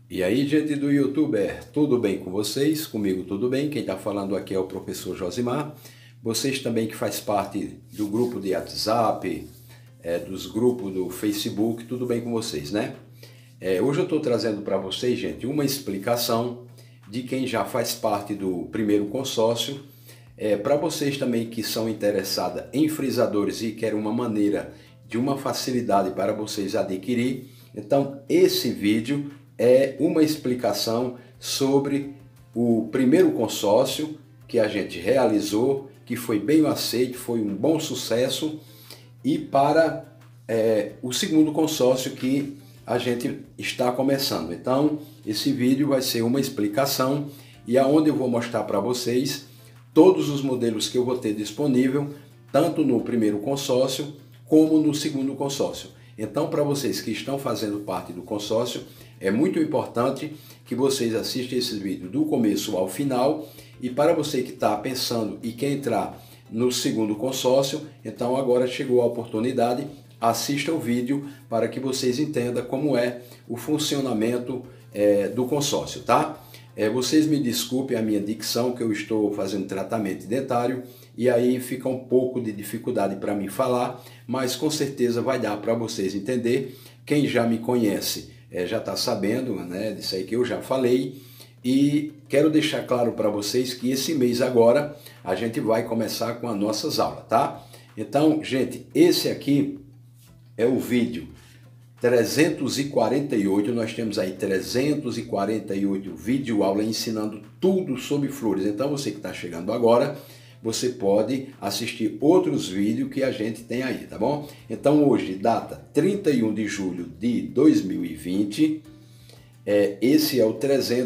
E aí, gente do YouTube, tudo bem com vocês? Comigo tudo bem? Quem está falando aqui é o professor Josimar. Vocês também que faz parte do grupo de WhatsApp, dos grupos do Facebook, tudo bem com vocês, né? Hoje eu estou trazendo para vocês, gente, uma explicação de quem já faz parte do primeiro consórcio. Para vocês também que são interessados em frisadores e querem uma maneira de uma facilidade para vocês adquirir, então esse vídeo é uma explicação sobre o primeiro consórcio que a gente realizou, que foi bem aceito, foi um bom sucesso, e para o segundo consórcio que a gente está começando. Então, esse vídeo vai ser uma explicação e aonde eu vou mostrar para vocês todos os modelos que eu vou ter disponível, tanto no primeiro consórcio como no segundo consórcio. Então, para vocês que estão fazendo parte do consórcio, é muito importante que vocês assistam esse vídeo do começo ao final. E para você que está pensando e quer entrar no segundo consórcio, então agora chegou a oportunidade, assista o vídeo para que vocês entendam como é o funcionamento do consórcio, tá? Vocês me desculpem a minha dicção, que eu estou fazendo tratamento dentário e aí fica um pouco de dificuldade para mim falar, mas com certeza vai dar para vocês entender. Quem já me conhece já está sabendo, né, disso aí que eu já falei, e quero deixar claro para vocês que esse mês agora a gente vai começar com as nossas aulas, tá? Então, gente, esse aqui é o vídeo 348, nós temos aí 348 vídeo aula ensinando tudo sobre flores. Então você que está chegando agora, você pode assistir outros vídeos que a gente tem aí, tá bom? Então hoje, data 31 de julho de 2020, esse é o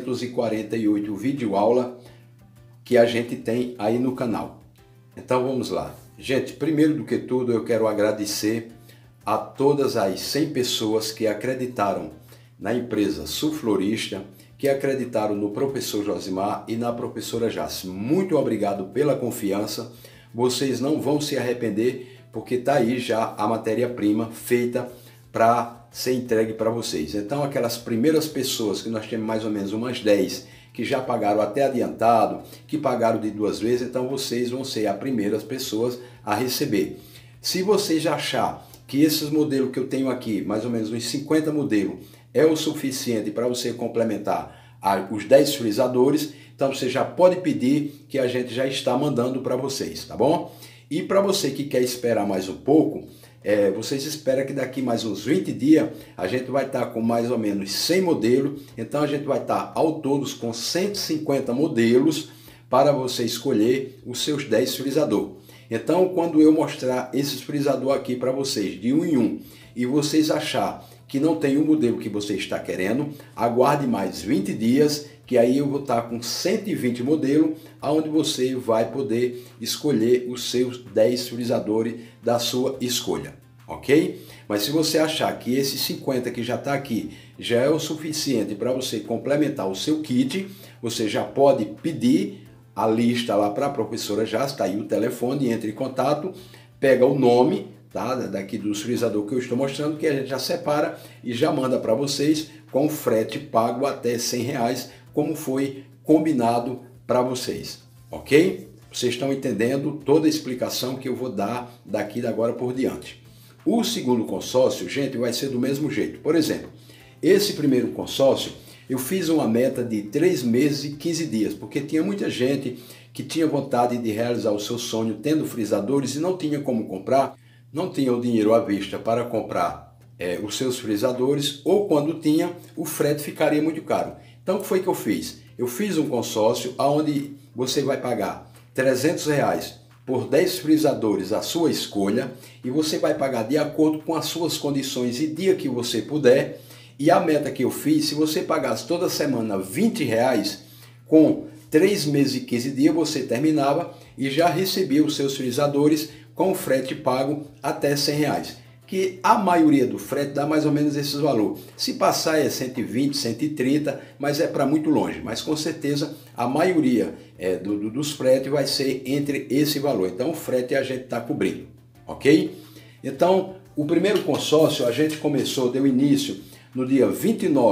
348 vídeo aula que a gente tem aí no canal. Então vamos lá. Gente, primeiro do que tudo eu quero agradecer a todas as 100 pessoas que acreditaram na empresa Sulflorista, que acreditaram no professor Josimar e na professora Jace. Muito obrigado pela confiança. Vocês não vão se arrepender, porque está aí já a matéria-prima feita para ser entregue para vocês. Então, aquelas primeiras pessoas, que nós temos mais ou menos umas 10, que já pagaram até adiantado, que pagaram de 2 vezes, então vocês vão ser as primeiras pessoas a receber. Se vocês achar que esses modelos que eu tenho aqui, mais ou menos uns 50 modelos, é o suficiente para você complementar os 10 frisadores, então você já pode pedir que a gente já está mandando para vocês, tá bom? E para você que quer esperar mais um pouco, vocês esperam que daqui mais uns 20 dias a gente vai estar com mais ou menos 100 modelos, então a gente vai estar ao todo com 150 modelos para você escolher os seus 10 frisadores. Então, quando eu mostrar esses frisadores aqui para vocês, de um em um, e vocês achar que não tem o modelo que você está querendo, aguarde mais 20 dias, que aí eu vou estar com 120 modelos, onde você vai poder escolher os seus 10 frisadores da sua escolha, ok? Mas se você achar que esses 50 que já está aqui já é o suficiente para você complementar o seu kit, você já pode pedir a lista lá para a professora Jace, está aí o telefone, entre em contato, pega o nome, tá, daqui dos frisadores que eu estou mostrando, que a gente já separa e já manda para vocês com frete pago até R$100, como foi combinado para vocês, ok? Vocês estão entendendo toda a explicação que eu vou dar daqui de agora por diante. O segundo consórcio, gente, vai ser do mesmo jeito. Por exemplo, esse primeiro consórcio, eu fiz uma meta de 3 meses e 15 dias, porque tinha muita gente que tinha vontade de realizar o seu sonho tendo frisadores e não tinha como comprar, não tinha o dinheiro à vista para comprar os seus frisadores, ou quando tinha, o frete ficaria muito caro. Então, o que foi que eu fiz? Eu fiz um consórcio onde você vai pagar R$300 por 10 frisadores à sua escolha, e você vai pagar de acordo com as suas condições e dia que você puder. E a meta que eu fiz, se você pagasse toda semana R$20, com 3 meses e 15 dias você terminava e já recebia os seus frisadores com frete pago até R$100. Que a maioria do frete dá mais ou menos esse valor. Se passar é 120, 130, mas é para muito longe. Mas com certeza a maioria dos fretes vai ser entre esse valor. Então o frete a gente está cobrindo, ok? Então o primeiro consórcio a gente começou, deu início no dia 29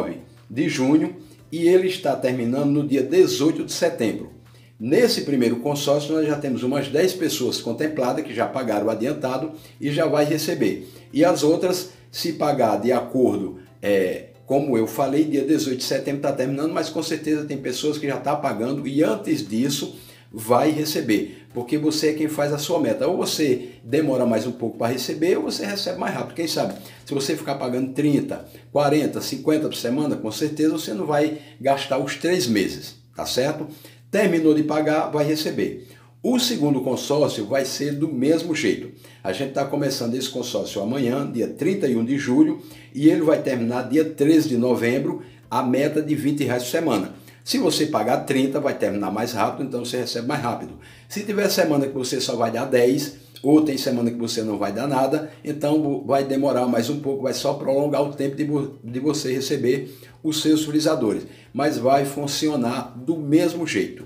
de junho e ele está terminando no dia 18 de setembro. Nesse primeiro consórcio nós já temos umas 10 pessoas contempladas que já pagaram o adiantado e já vai receber. E as outras, se pagar de acordo, como eu falei, dia 18 de setembro está terminando, mas com certeza tem pessoas que já estão pagando e antes disso vai receber, porque você é quem faz a sua meta. Ou você demora mais um pouco para receber, ou você recebe mais rápido. Quem sabe, se você ficar pagando 30, 40, 50 por semana, com certeza você não vai gastar os 3 meses, tá certo? Terminou de pagar, vai receber. O segundo consórcio vai ser do mesmo jeito. A gente está começando esse consórcio amanhã, dia 31 de julho, e ele vai terminar dia 13 de novembro, a meta de R$20 por semana. Se você pagar 30, vai terminar mais rápido, então você recebe mais rápido. Se tiver semana que você só vai dar 10, ou tem semana que você não vai dar nada, então vai demorar mais um pouco, vai só prolongar o tempo de você receber os seus frisadores. Mas vai funcionar do mesmo jeito,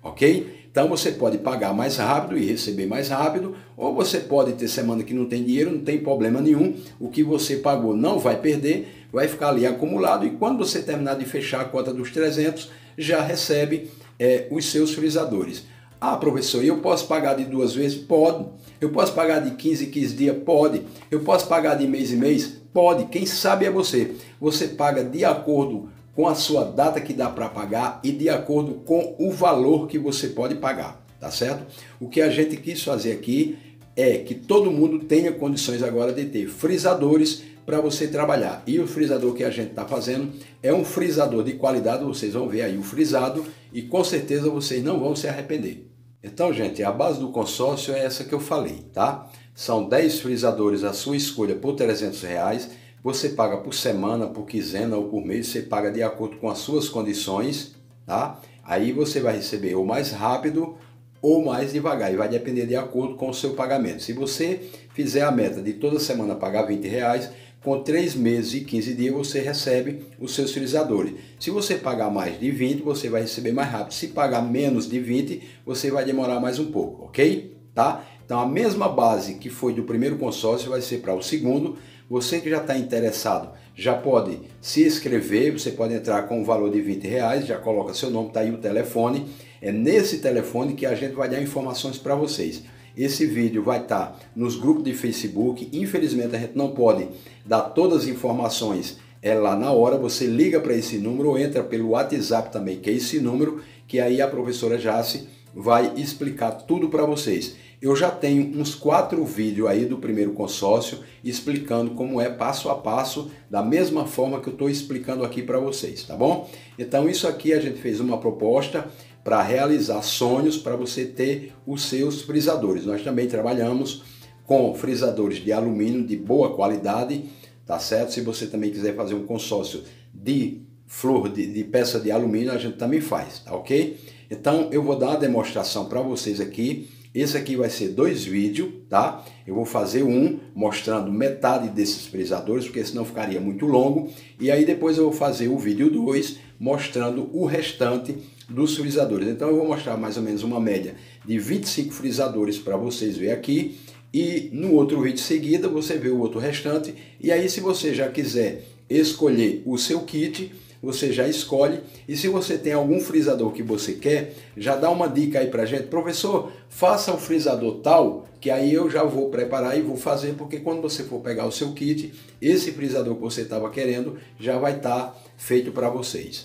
ok? Então você pode pagar mais rápido e receber mais rápido, ou você pode ter semana que não tem dinheiro, não tem problema nenhum. O que você pagou não vai perder, vai ficar ali acumulado e quando você terminar de fechar a conta dos 300, já recebe os seus frisadores. Ah, professor, eu posso pagar de 2 vezes? Pode. Eu posso pagar de 15 em 15 dias? Pode. Eu posso pagar de mês em mês? Pode. Quem sabe é você. Você paga de acordo com a sua data que dá para pagar e de acordo com o valor que você pode pagar, tá certo? O que a gente quis fazer aqui é que todo mundo tenha condições agora de ter frisadores para você trabalhar. E o frisador que a gente está fazendo é um frisador de qualidade, vocês vão ver aí o frisado e com certeza vocês não vão se arrepender. Então, gente, a base do consórcio é essa que eu falei, tá? São 10 frisadores à sua escolha por R$300. Você paga por semana, por quinzena ou por mês, você paga de acordo com as suas condições, tá? Aí você vai receber ou mais rápido ou mais devagar, e vai depender de acordo com o seu pagamento. Se você fizer a meta de toda semana pagar R$20, com 3 meses e 15 dias você recebe os seus frisadores. Se você pagar mais de 20, você vai receber mais rápido. Se pagar menos de 20, você vai demorar mais um pouco, ok? Tá? Então a mesma base que foi do primeiro consórcio vai ser para o segundo. Você que já está interessado, já pode se inscrever, você pode entrar com o valor de R$20, já coloca seu nome, está aí o telefone. É nesse telefone que a gente vai dar informações para vocês. Esse vídeo vai estar nos grupos de Facebook. Infelizmente a gente não pode dar todas as informações lá na hora. Você liga para esse número ou entra pelo WhatsApp também, que é esse número, que aí a professora Jace vai explicar tudo para vocês. Eu já tenho uns 4 vídeos aí do primeiro consórcio explicando como é passo a passo, da mesma forma que eu estou explicando aqui para vocês, tá bom? Então isso aqui a gente fez uma proposta para realizar sonhos, para você ter os seus frisadores. Nós também trabalhamos com frisadores de alumínio de boa qualidade, tá certo? Se você também quiser fazer um consórcio de flor de peça de alumínio, a gente também faz, tá ok? Então eu vou dar uma demonstração para vocês aqui. Esse aqui vai ser 2 vídeos, tá? Eu vou fazer um mostrando metade desses frisadores, porque senão ficaria muito longo. E aí depois eu vou fazer o vídeo 2 mostrando o restante dos frisadores. Então eu vou mostrar mais ou menos uma média de 25 frisadores para vocês verem aqui. E no outro vídeo seguida você vê o outro restante. E aí se você já quiser escolher o seu kit, você já escolhe. E se você tem algum frisador que você quer, já dá uma dica aí pra gente. Professor, faça o frisador tal, que aí eu já vou preparar e vou fazer, porque quando você for pegar o seu kit, esse frisador que você estava querendo já vai estar feito para vocês.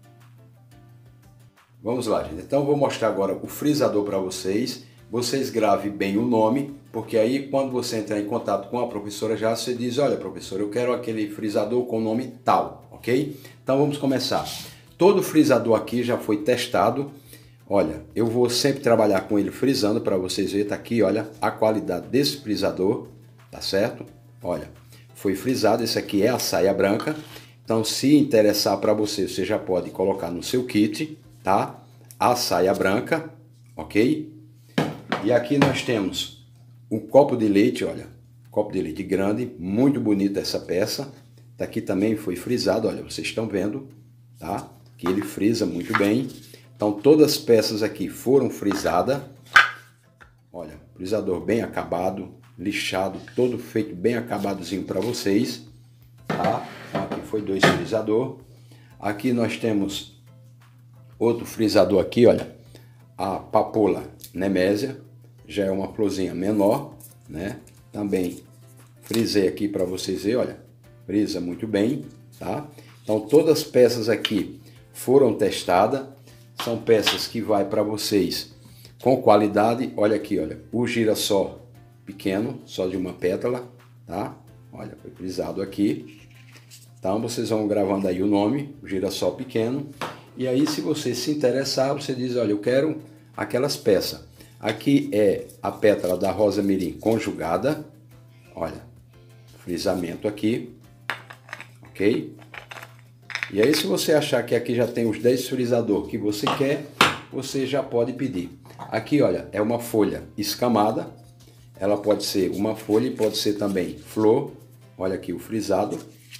Vamos lá, gente. Então eu vou mostrar agora o frisador para vocês. Vocês gravem bem o nome, porque aí quando você entrar em contato com a professora já você diz, olha professor, eu quero aquele frisador com o nome tal, ok? Então vamos começar. Todo frisador aqui já foi testado. Olha, eu vou sempre trabalhar com ele frisando para vocês verem, tá aqui, olha, a qualidade desse frisador, tá certo? Olha, foi frisado, esse aqui é a saia branca. Então se interessar para você, você já pode colocar no seu kit, tá? A saia branca, ok? E aqui nós temos um copo de leite, olha, copo de leite grande, muito bonita essa peça. Daqui também foi frisado, olha, vocês estão vendo, tá? Que ele frisa muito bem. Então todas as peças aqui foram frisadas. Olha, frisador bem acabado, lixado, todo feito bem acabadozinho para vocês, tá? Então aqui foi 2 frisador. Aqui nós temos outro frisador aqui, olha, a papoula nemésia, já é uma florzinha menor, né? Também frisei aqui para vocês verem, olha, frisa muito bem, tá? Então todas as peças aqui foram testadas, são peças que vai para vocês com qualidade. Olha aqui, olha, o girassol pequeno, só de uma pétala, tá? Olha, foi frisado aqui. Então vocês vão gravando aí o nome, o girassol pequeno. E aí, se você se interessar, você diz, olha, eu quero aquelas peças. Aqui é a pétala da rosa mirim conjugada. Olha, frisamento aqui, ok? E aí, se você achar que aqui já tem os 10 frisador que você quer, você já pode pedir. Aqui, olha, é uma folha escamada. Ela pode ser uma folha e pode ser também flor. Olha aqui o frisado,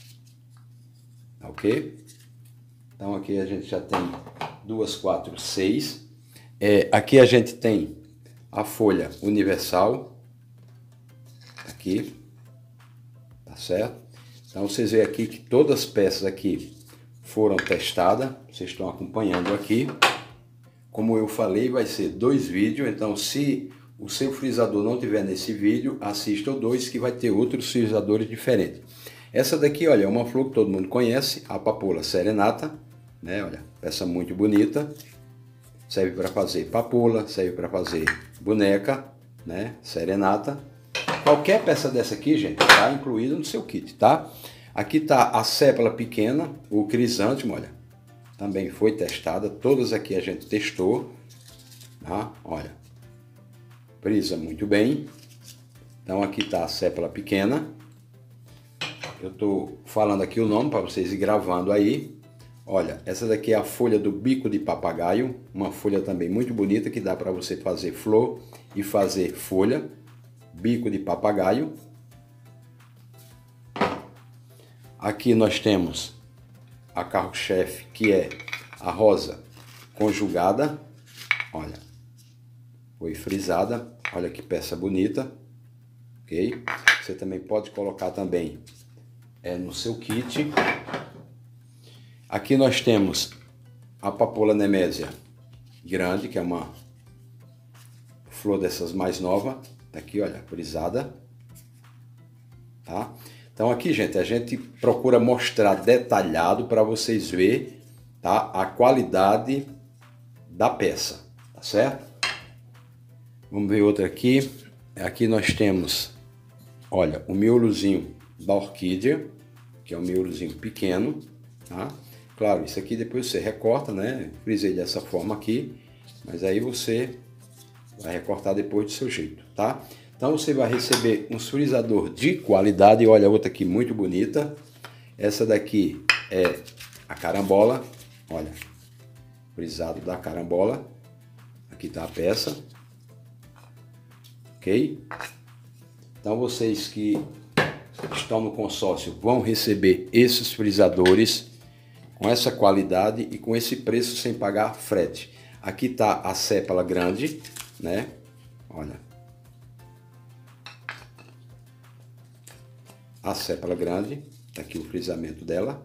ok? Então aqui a gente já tem 2, 4, 6. Aqui a gente tem a folha universal, aqui, tá certo? Então vocês veem aqui que todas as peças aqui foram testadas, vocês estão acompanhando aqui. Como eu falei, vai ser 2 vídeos, então se o seu frisador não tiver nesse vídeo, assista o 2 que vai ter outros frisadores diferentes. Essa daqui, olha, é uma flor que todo mundo conhece, a papoula serenata, né? Olha, peça muito bonita. Serve para fazer papoula, serve para fazer boneca, né? Serenata. Qualquer peça dessa aqui, gente, está incluída no seu kit, tá? Aqui está a sépala pequena, o crisântemo, olha, também foi testada. Todas aqui a gente testou, tá? Olha, frisa muito bem. Então aqui está a sépala pequena. Eu estou falando aqui o nome para vocês ir gravando aí. Olha, essa daqui é a folha do bico de papagaio, uma folha também muito bonita que dá para você fazer flor e fazer folha, bico de papagaio. Aqui nós temos a carro-chefe, que é a rosa conjugada. Olha, foi frisada, olha que peça bonita, ok? Você também pode colocar também no seu kit. Aqui nós temos a papoula nemésia grande, que é uma flor dessas mais nova. Aqui, olha, frisada. Tá? Então aqui, gente, a gente procura mostrar detalhado para vocês verem, tá? A qualidade da peça, tá certo? Vamos ver outra aqui. Aqui nós temos, olha, o miolozinho da orquídea, que é um miolozinho pequeno, tá? Claro, isso aqui depois você recorta, né? Frisei dessa forma aqui, mas aí você vai recortar depois do seu jeito, tá? Então você vai receber um frisador de qualidade. Olha, outra aqui muito bonita. Essa daqui é a carambola. Olha, frisado da carambola. Aqui está a peça. Ok? Então vocês que estão no consórcio vão receber esses frisadores com essa qualidade e com esse preço sem pagar frete. Aqui está a sépala grande, né? Olha. A sépala grande, tá aqui o frisamento dela.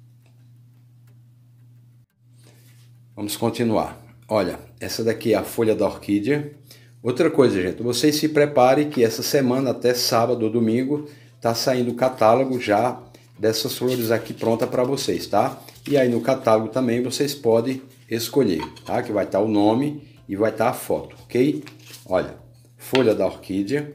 Vamos continuar. Olha, essa daqui é a folha da orquídea. Outra coisa, gente, vocês se preparem que essa semana, até sábado ou domingo, tá saindo o catálogo já dessas flores aqui pronta para vocês, tá? E aí no catálogo também vocês podem escolher, tá? Que vai estar o nome e vai estar a foto, ok? Olha, folha da orquídea.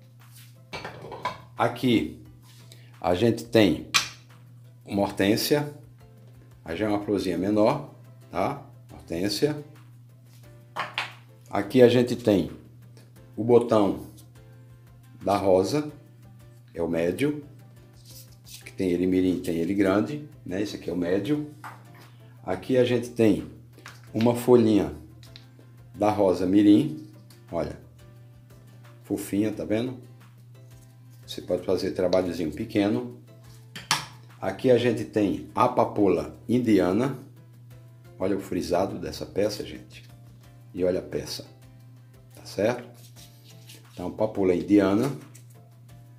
Aqui a gente tem uma hortênsia, aí já é uma florzinha menor, tá? Hortênsia. Aqui a gente tem o botão da rosa, é o médio, que tem ele mirim, tem ele grande, né? Esse aqui é o médio. Aqui a gente tem uma folhinha da rosa mirim, olha, fofinha, tá vendo? Você pode fazer trabalhozinho pequeno. Aqui a gente tem a papoula indiana. Olha o frisado dessa peça, gente. E olha a peça. Tá certo? Então, papoula indiana.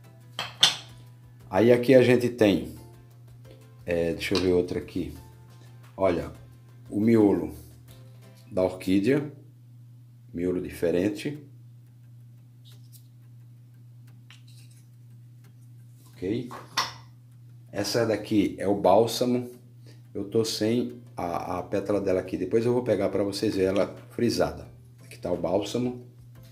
Aí aqui a gente tem... deixa eu ver outra aqui. Olha, o miolo da orquídea, miolo diferente. Ok? Essa daqui é o bálsamo. Eu tô sem a pétala dela aqui. Depois eu vou pegar para vocês verem ela frisada. Aqui tá o bálsamo.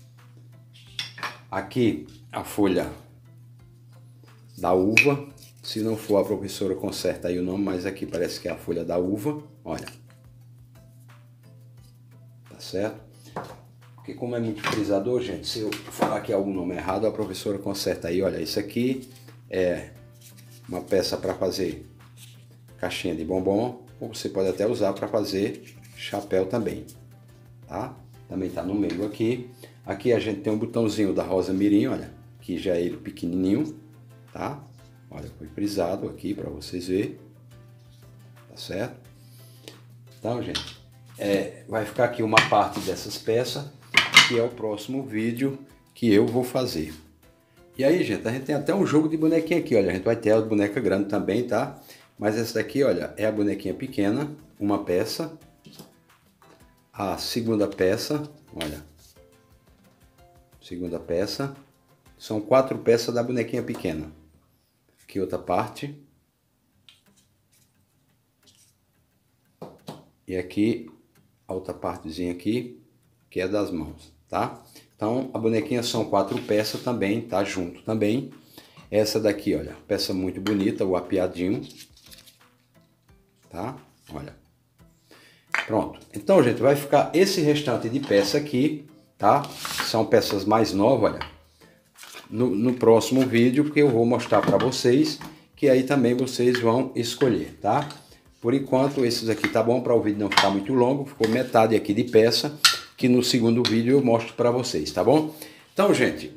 Aqui a folha da uva. Se não for, a professora conserta aí o nome, mas aqui parece que é a folha da uva. Olha. Tá certo? Porque como é muito frisador, gente, se eu falar aqui algum nome errado, a professora conserta aí. Olha, isso aqui é uma peça para fazer caixinha de bombom, ou você pode até usar para fazer chapéu também, tá? Também tá no meio aqui. Aqui a gente tem um botãozinho da rosa mirim, olha, que já é ele pequenininho, tá? Olha, foi frisado aqui para vocês verem, tá certo? Então, gente, vai ficar aqui uma parte dessas peças, que é o próximo vídeo que eu vou fazer. E aí, gente, a gente tem até um jogo de bonequinha aqui, olha, a gente vai ter a boneca grande também, tá? Mas essa daqui, olha, é a bonequinha pequena, uma peça. A segunda peça, olha, segunda peça. São 4 peças da bonequinha pequena. Aqui outra parte. E aqui, a outra partezinha aqui, que é das mãos, tá? Então, a bonequinha são 4 peças também, tá junto também. Essa daqui, olha, peça muito bonita, o apiadinho. Tá? Olha. Pronto. Então, gente, vai ficar esse restante de peça aqui, tá? São peças mais novas, olha. No próximo vídeo, que eu vou mostrar para vocês, que aí também vocês vão escolher, tá? Por enquanto, esses aqui tá bom para o vídeo não ficar muito longo. Ficou metade aqui de peça, que no segundo vídeo eu mostro para vocês, tá bom? Então, gente,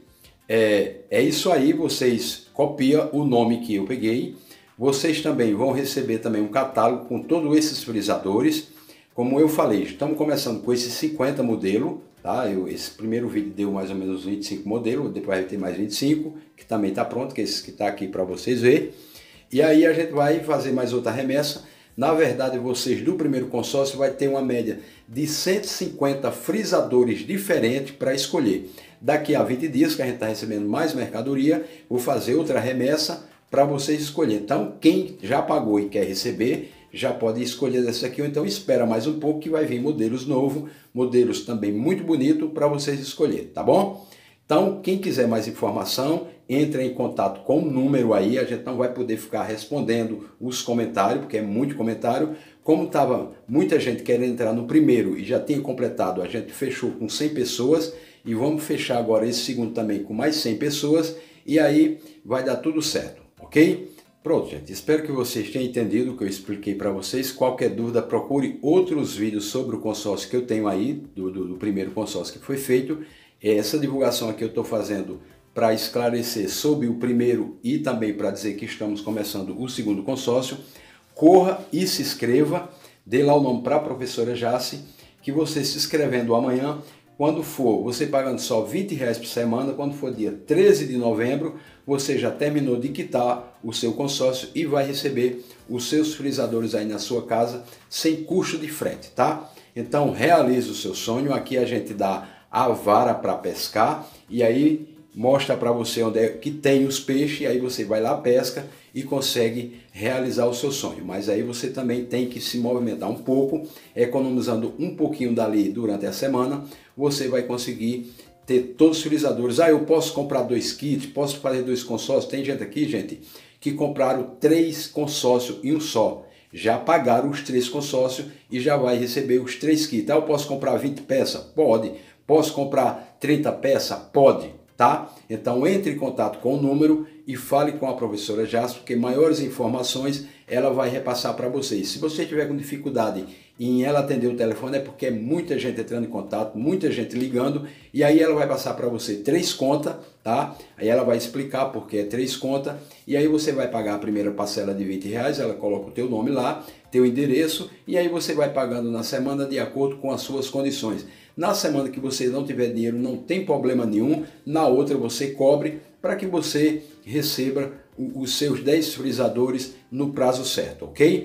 é isso aí. Vocês copiam o nome que eu peguei. Vocês também vão receber também um catálogo com todos esses frisadores. Como eu falei, estamos começando com esses 50 modelos, tá? Esse primeiro vídeo deu mais ou menos 25 modelos, depois vai ter mais 25, que também está pronto, que é esse que está aqui para vocês verem. E aí a gente vai fazer mais outra remessa. Na verdade, vocês do primeiro consórcio vai ter uma média de 150 frisadores diferentes para escolher. Daqui a 20 dias, que a gente está recebendo mais mercadoria, vou fazer outra remessa para vocês escolherem. Então, quem já pagou e quer receber, já pode escolher dessa aqui, ou então espera mais um pouco que vai vir modelos novos, modelos também muito bonitos para vocês escolherem, tá bom? Então, quem quiser mais informação, entre em contato com o número aí, a gente não vai poder ficar respondendo os comentários, porque é muito comentário. Como estava muita gente querendo entrar no primeiro e já tinha completado, a gente fechou com 100 pessoas e vamos fechar agora esse segundo também com mais 100 pessoas e aí vai dar tudo certo, ok? Pronto, gente, espero que vocês tenham entendido o que eu expliquei para vocês. Qualquer dúvida, procure outros vídeos sobre o consórcio que eu tenho aí, do primeiro consórcio que foi feito. Essa divulgação aqui eu estou fazendo para esclarecer sobre o primeiro e também para dizer que estamos começando o segundo consórcio. Corra e se inscreva, dê lá o nome para a professora Jace, que você se inscrevendo amanhã, quando for, você pagando só R$20 por semana, quando for dia 13 de novembro, você já terminou de quitar o seu consórcio e vai receber os seus frisadores aí na sua casa, sem custo de frete, tá? Então, realize o seu sonho. Aqui a gente dá a vara para pescar e aí mostra para você onde é que tem os peixes, e aí você vai lá, pesca e consegue realizar o seu sonho. Mas aí você também tem que se movimentar um pouco, economizando um pouquinho dali durante a semana, você vai conseguir ter todos os frisadores. Ah, eu posso comprar 2 kits, posso fazer 2 consórcios. Tem gente aqui, gente, que compraram 3 consórcios em um só. Já pagaram os 3 consórcios e já vai receber os 3 kits. Ah, eu posso comprar 20 peças? Pode. Posso comprar 30 peças? Pode. Tá? Então entre em contato com o número e fale com a professora Jace, porque maiores informações ela vai repassar para vocês. Se você tiver com dificuldade em ela atender o telefone, é porque é muita gente entrando em contato, muita gente ligando, e aí ela vai passar para você 3 contas, tá? Aí ela vai explicar porque é 3 contas, e aí você vai pagar a primeira parcela de R$20, ela coloca o teu nome lá, teu endereço, e aí você vai pagando na semana de acordo com as suas condições. Na semana que você não tiver dinheiro, não tem problema nenhum, na outra você cobre para que você receba os seus 10 frisadores no prazo certo, ok?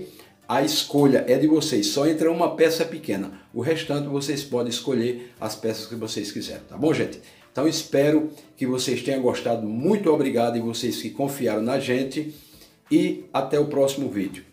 a escolha é de vocês, só entra uma peça pequena. O restante vocês podem escolher as peças que vocês quiserem, tá bom, gente? Então espero que vocês tenham gostado. Muito obrigado e vocês que confiaram na gente. E até o próximo vídeo.